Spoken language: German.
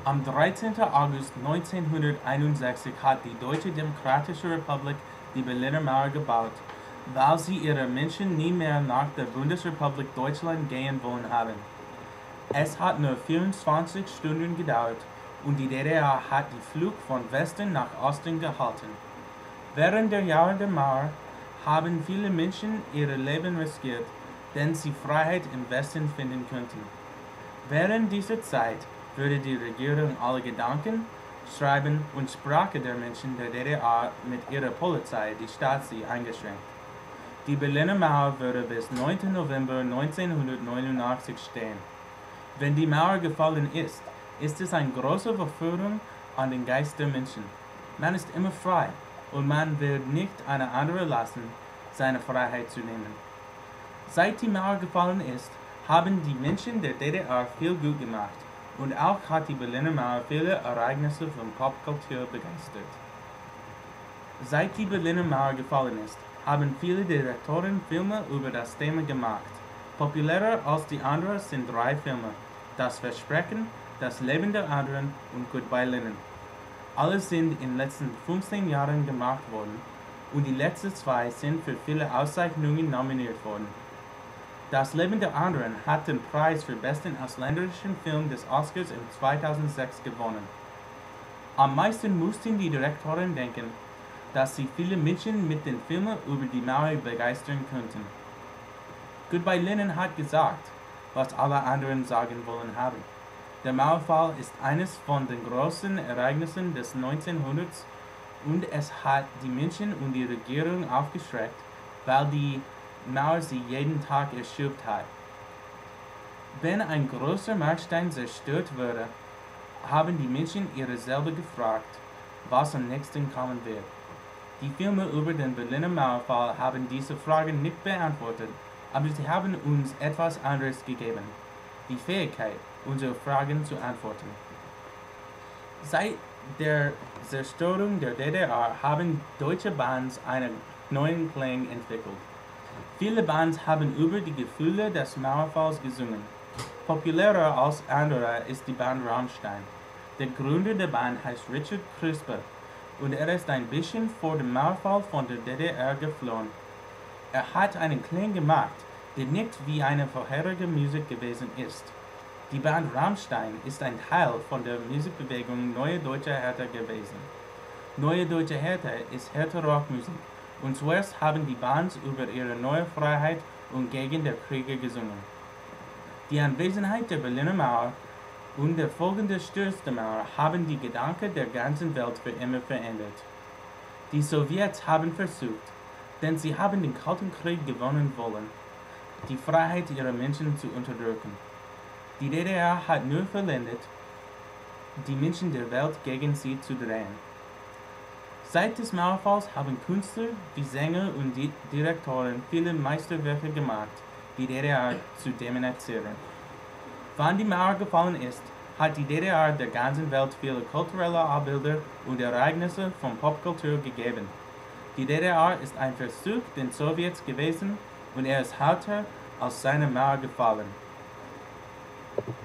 Am 13. August 1961 hat die Deutsche Demokratische Republik die Berliner Mauer gebaut, weil sie ihre Menschen nie mehr nach der Bundesrepublik Deutschland gehen wollen haben. Es hat nur 24 Stunden gedauert und die DDR hat die Flucht von Westen nach Osten gehalten. Während der Jahre der Mauer haben viele Menschen ihr Leben riskiert, denn sie Freiheit im Westen finden könnten. Während dieser Zeit würde die Regierung alle Gedanken, Schreiben und Sprache der Menschen der DDR mit ihrer Polizei, die Stasi, eingeschränkt. Die Berliner Mauer würde bis 9. November 1989 stehen. Wenn die Mauer gefallen ist, ist es eine große Verführung an den Geist der Menschen. Man ist immer frei und man wird nicht eine andere lassen, seine Freiheit zu nehmen. Seit die Mauer gefallen ist, haben die Menschen der DDR viel gut gemacht und auch hat die Berliner Mauer viele Ereignisse von Popkultur begeistert. Seit die Berliner Mauer gefallen ist, haben viele Direktoren Filme über das Thema gemacht. Populärer als die anderen sind 3 Filme: Das Versprechen, Das Leben der anderen und Goodbye Lenin. Alle sind in den letzten 15 Jahren gemacht worden und die letzten 2 sind für viele Auszeichnungen nominiert worden. Das Leben der anderen hat den Preis für besten ausländischen Film des Oscars im 2006 gewonnen. Am meisten mussten die Direktoren denken, dass sie viele Menschen mit den Filmen über die Mauer begeistern könnten. Goodbye Lenin hat gesagt, was alle anderen sagen wollen haben. Der Mauerfall ist eines von den großen Ereignissen des 1900s und es hat die Menschen und die Regierung aufgeschreckt, weil die Mauer sie jeden Tag erschüttert hat. Wenn ein großer Markstein zerstört wurde, haben die Menschen ihre selber gefragt, was am nächsten kommen wird. Die Filme über den Berliner Mauerfall haben diese Fragen nicht beantwortet, aber sie haben uns etwas anderes gegeben: die Fähigkeit, unsere Fragen zu antworten. Seit der Zerstörung der DDR haben deutsche Bands einen neuen Klang entwickelt. Viele Bands haben über die Gefühle des Mauerfalls gesungen. Populärer als andere ist die Band Rammstein. Der Gründer der Band heißt Richard Crisper und er ist ein bisschen vor dem Mauerfall von der DDR geflohen. Er hat einen Klang gemacht, der nicht wie eine vorherige Musik gewesen ist. Die Band Rammstein ist ein Teil von der Musikbewegung Neue Deutsche Härte gewesen. Neue Deutsche Härte ist Härte-Rockmusik und zuerst haben die Bands über ihre neue Freiheit und gegen den Krieg gesungen. Die Anwesenheit der Berliner Mauer und der folgende Sturz der Mauer haben die Gedanken der ganzen Welt für immer verändert. Die Sowjets haben versucht, denn sie haben den Kalten Krieg gewonnen wollen, die Freiheit ihrer Menschen zu unterdrücken. Die DDR hat nur verwendet, die Menschen der Welt gegen sie zu drehen. Seit des Mauerfalls haben Künstler wie Sänger und Direktoren viele Meisterwerke gemacht, die DDR zu demonieren. Wann die Mauer gefallen ist, hat die DDR der ganzen Welt viele kulturelle Abbilder und Ereignisse von Popkultur gegeben. Die DDR ist ein Versuch den Sowjets gewesen und er ist heute aus seiner Mauer gefallen.